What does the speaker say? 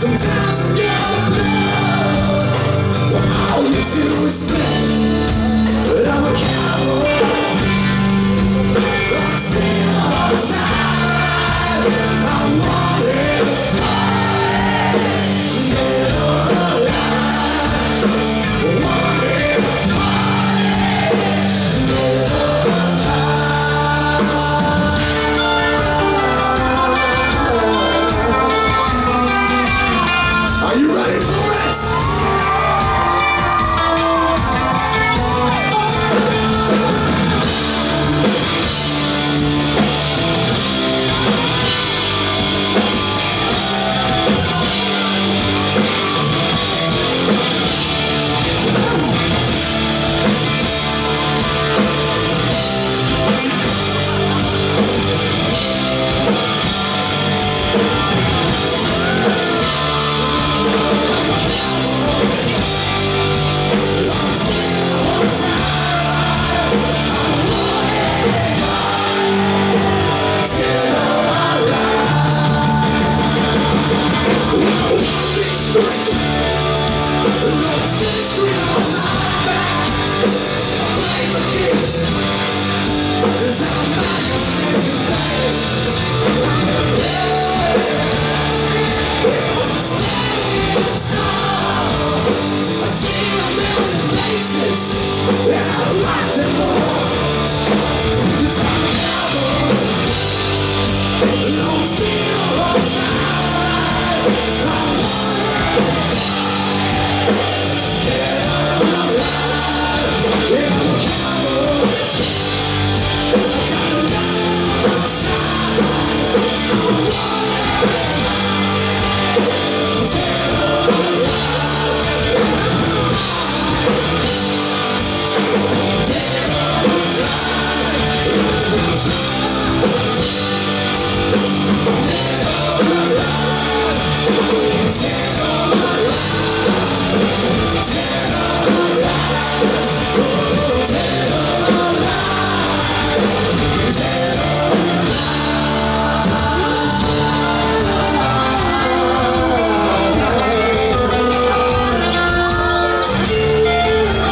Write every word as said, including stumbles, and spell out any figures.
Sometimes I get love, but all you do is split. But I'm a cowboy, I'm still outside. I'm wanted, dead or alive. Wanted, dead or alive. Are you ready for it? Yeah.